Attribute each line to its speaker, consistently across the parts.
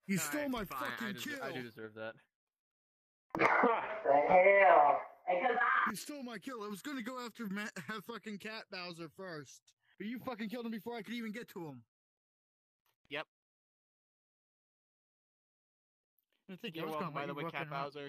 Speaker 1: You stole my
Speaker 2: Fine,
Speaker 1: fucking kill.
Speaker 2: I do deserve that.
Speaker 3: What the hell?
Speaker 1: You stole my kill. I was gonna go after fucking Cat Bowser first, but you fucking killed him before I could even get to him.
Speaker 2: Yep.
Speaker 1: I think
Speaker 2: You're welcome, by the way, Cat Bowser.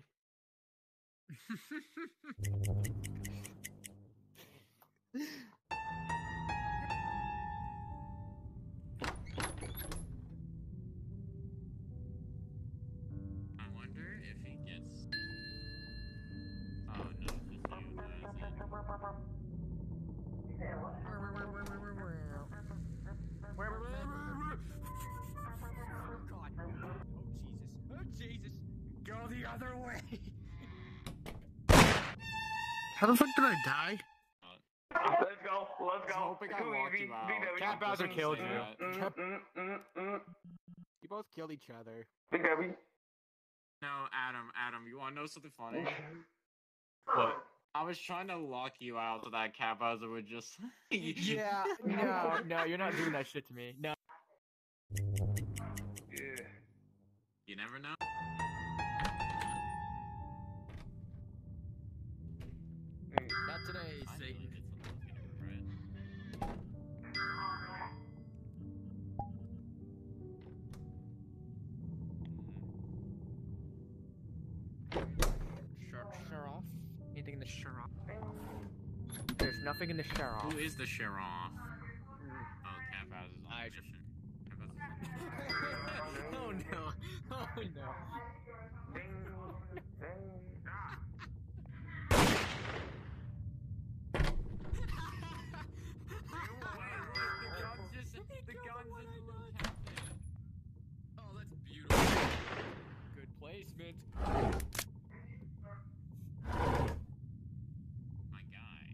Speaker 4: I wonder if he gets. Oh no, it's just you.
Speaker 2: God. Oh Jesus. Go the other way.
Speaker 1: How the fuck did I die?
Speaker 3: Let's go. Let's go.
Speaker 2: Hoping I walked you out. Cat Bowser killed you. You both killed each other.
Speaker 3: Big Debbie.
Speaker 4: No, Adam, you want to know something funny?
Speaker 2: What?
Speaker 4: I was trying to lock you out so that Cat Bowser would just.
Speaker 2: Yeah, no, you're not doing that shit to me. No.
Speaker 3: Yeah.
Speaker 4: You never know.
Speaker 2: Not today,
Speaker 4: I
Speaker 2: Satan.
Speaker 4: really did something right.
Speaker 2: Sheriff? Anything in the sheriff? There's nothing in the sheriff.
Speaker 4: Who is the sheriff? Oh, Cat Bowser's on the mission. Cat Bowser's
Speaker 2: Oh no! Oh no!
Speaker 4: The gun's in the little cat thing. Oh, that's beautiful.
Speaker 2: Good placement.
Speaker 4: My guy.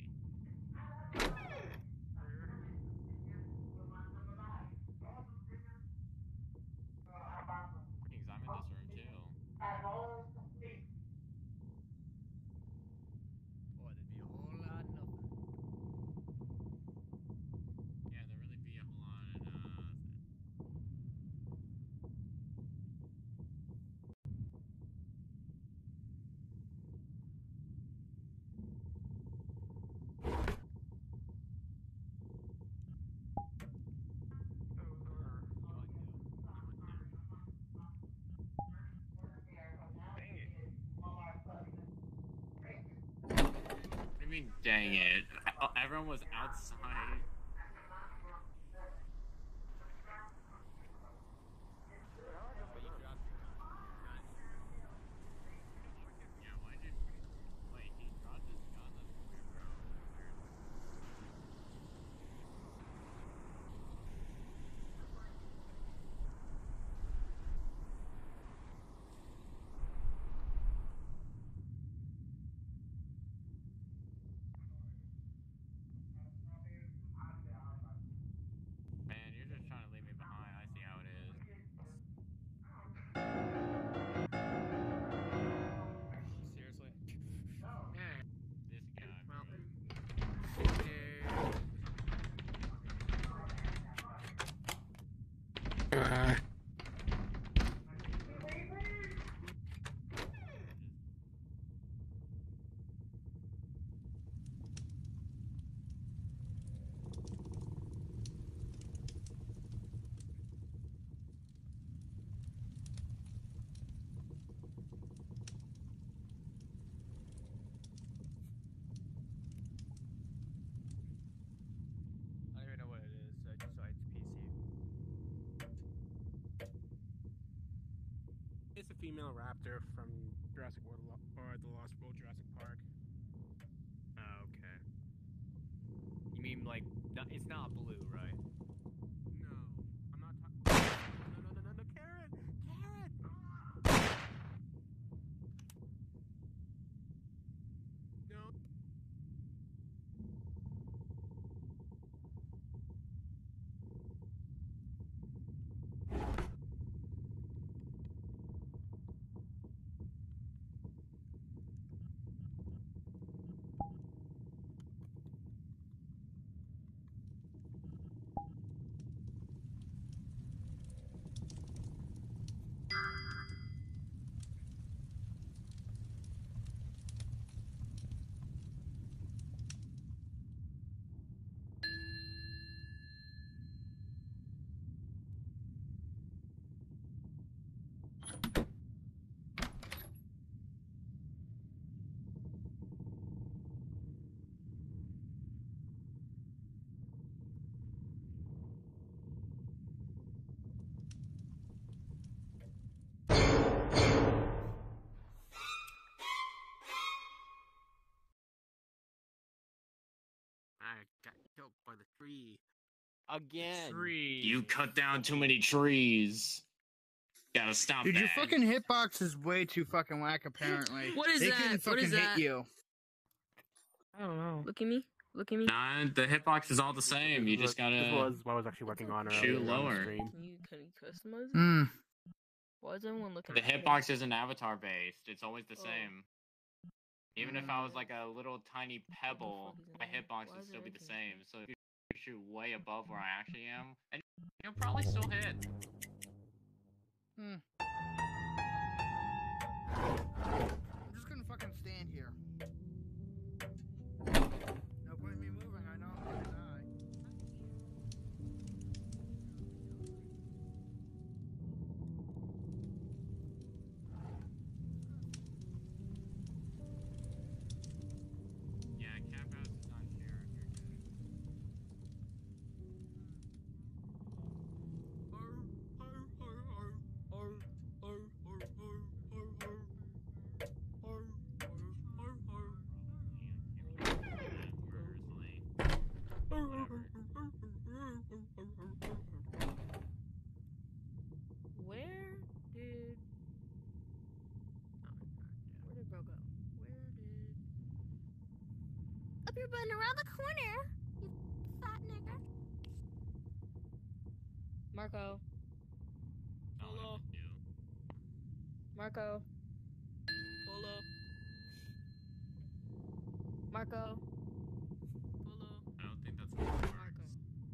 Speaker 4: Because I'm in this room too.
Speaker 2: Boy, there'd be a whole lot of nothing.
Speaker 4: Yeah, there really be a whole lot of nothing. What do you mean, dang it? Everyone was outside. Yeah, why did... Wait, he dropped his gun? That's weird, bro. Weird. Man, you're just trying to leave me behind. I see how it is.
Speaker 2: Seriously?
Speaker 4: This guy, bro.
Speaker 2: I don't even know what it is. I just saw it's PC.
Speaker 5: It's a female raptor from Jurassic World or the Lost World Jurassic Park.
Speaker 2: Oh, okay. You mean like it's not blue, right?
Speaker 5: No, I'm not talking. No, Karen! Karen! No. by the tree.
Speaker 6: Again.
Speaker 2: Tree.
Speaker 4: You cut down too many trees. Gotta stop
Speaker 1: Dude,
Speaker 4: that.
Speaker 1: your fucking hitbox is way too fucking whack, apparently.
Speaker 7: What is
Speaker 1: they
Speaker 7: that?
Speaker 1: couldn't
Speaker 7: What
Speaker 1: fucking
Speaker 7: is
Speaker 1: hit
Speaker 7: that?
Speaker 1: you.
Speaker 2: I don't know.
Speaker 7: Look at me. Look at me.
Speaker 4: Nah, the hitbox is all the same. You just
Speaker 5: This
Speaker 4: gotta.
Speaker 5: was what I was actually working on
Speaker 4: Shoot
Speaker 5: earlier on the
Speaker 4: lower.
Speaker 5: stream.
Speaker 7: Can you customize it?
Speaker 1: Hmm.
Speaker 7: Why is everyone looking
Speaker 4: The
Speaker 7: at me?
Speaker 4: hitbox isn't avatar based. It's always the
Speaker 7: Oh.
Speaker 4: same. Even if I was like a little tiny pebble, my hitbox
Speaker 7: Why
Speaker 4: would
Speaker 7: is
Speaker 4: still be the
Speaker 7: everything
Speaker 4: same. So if you shoot way above where I actually am, and you'll probably still hit.
Speaker 1: Hmm. I'm just gonna fucking stand here. No point in me moving, I know I'm gonna die.
Speaker 4: Yeah, Cat House is on share if you're good.
Speaker 7: Where did bro go? Up your button around the corner, you fat nigger. Marco.
Speaker 4: Hello.
Speaker 7: Marco. Polo. Marco. Polo.
Speaker 4: I don't think that's gonna work.
Speaker 7: Marco.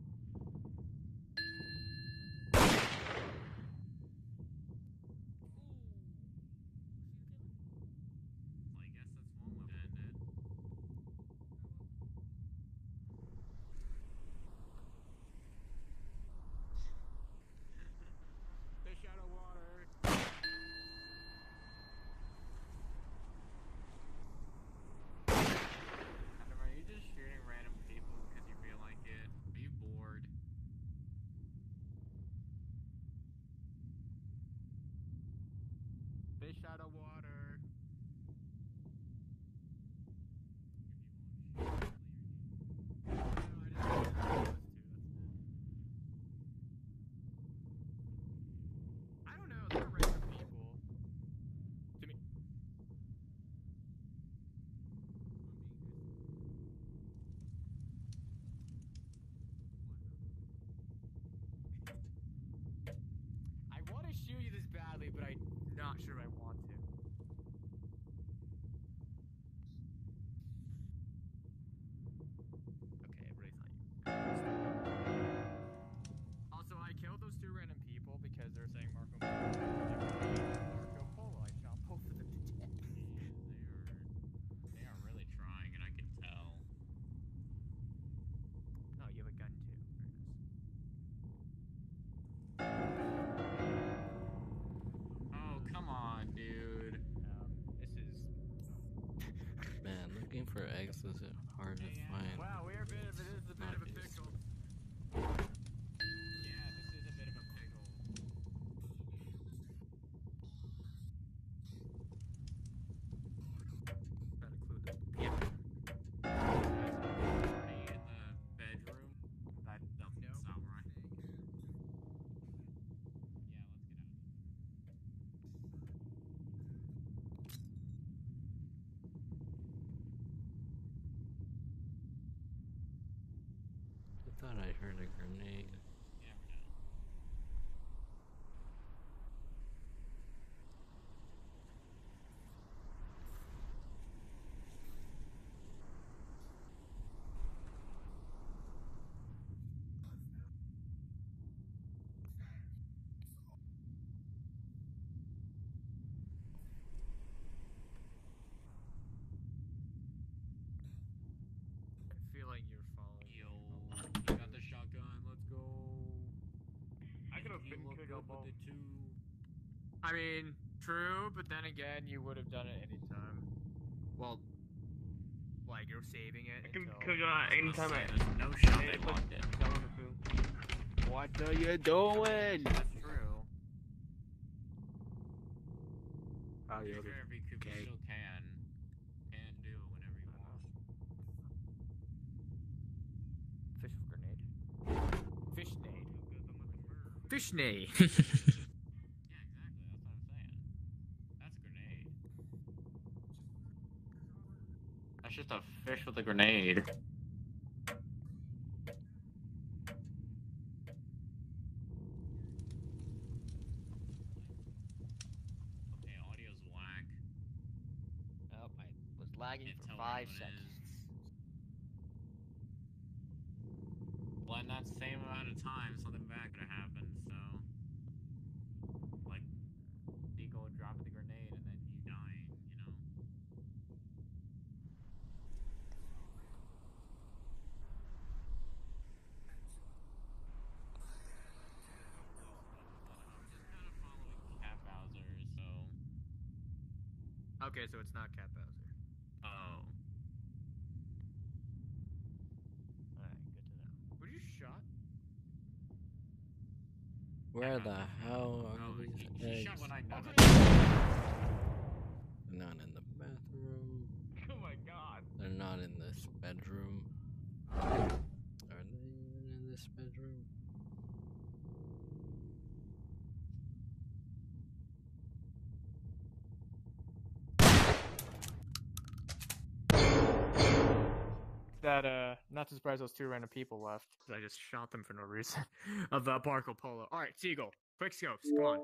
Speaker 4: Well, I guess that's one way to end it.
Speaker 5: Fish out of water.
Speaker 4: Adam, are you just shooting random people because you feel like it? Are you bored?
Speaker 5: Fish out of water. I don't know. They're random people. To me. I want to shoot you this badly, but I'm not sure I want to. Okay, everybody's like. Also, I killed those two random people because they're saying Marco Polo. Marco Polo. I shot both of them to death.
Speaker 4: They are really trying, and I can tell.
Speaker 5: Oh, you have a gun too.
Speaker 4: Oh, come on, dude.
Speaker 5: This is.
Speaker 6: Man, looking for eggs is hard to find.
Speaker 5: Wow, we're a bit of it is a bit of a pickle.
Speaker 4: Yeah, this is a bit of a pickle.
Speaker 5: Gotta include the yeah.
Speaker 4: Party in the bedroom. That doesn't
Speaker 5: No.
Speaker 4: sound right. Yeah, let's get out.
Speaker 6: I thought I heard a grenade.
Speaker 4: Yeah, we're down.
Speaker 5: I feel like you're following.
Speaker 4: Yo, you got the shotgun. Let's go.
Speaker 5: I could have
Speaker 4: You
Speaker 5: been
Speaker 4: look good with it too.
Speaker 5: I mean, true, but then again, you would have done it anytime. Well, like you're saving it.
Speaker 3: I can
Speaker 5: until-
Speaker 3: cook on anytime I.
Speaker 4: There's no shot
Speaker 3: Hey,
Speaker 4: they
Speaker 3: look,
Speaker 4: locked it.
Speaker 3: I want to food.
Speaker 6: What are you doing?
Speaker 5: That's true.
Speaker 6: Oh,
Speaker 4: To be
Speaker 6: you're
Speaker 4: fair, if you could, you
Speaker 6: Okay.
Speaker 4: still can do it whenever you want.
Speaker 5: Fish Fishney.
Speaker 4: Yeah, exactly. That's what I'm saying. That's a grenade. That's just a fish with a grenade. Okay, audio's whack.
Speaker 2: Oh, I was lagging
Speaker 4: Can't
Speaker 2: for
Speaker 4: tell
Speaker 2: 5
Speaker 4: what it
Speaker 2: seconds.
Speaker 4: is. Well, in that same amount of time, something bad could have happened, so... Like, Eagle dropping the grenade and then you dying, you know? I'm just kind of following Cat Bowser, so...
Speaker 5: Okay, so it's not Cat Bowser.
Speaker 4: Oh.
Speaker 5: Alright, good to know. Were you shot?
Speaker 6: Where the hell are
Speaker 4: Oh,
Speaker 6: these
Speaker 4: she
Speaker 6: eggs?
Speaker 4: shot when I noticed.
Speaker 6: They're not in the bathroom.
Speaker 5: Oh my god.
Speaker 6: They're not in this bedroom. Are they even in this bedroom?
Speaker 5: That, not too surprised those 2 random people left. I just shot them for no reason. Of Marco Polo. Alright, Seagull. Quick scopes, come on.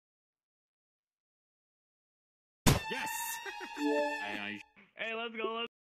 Speaker 5: Yes!
Speaker 4: Hey,
Speaker 5: Hey, let's go,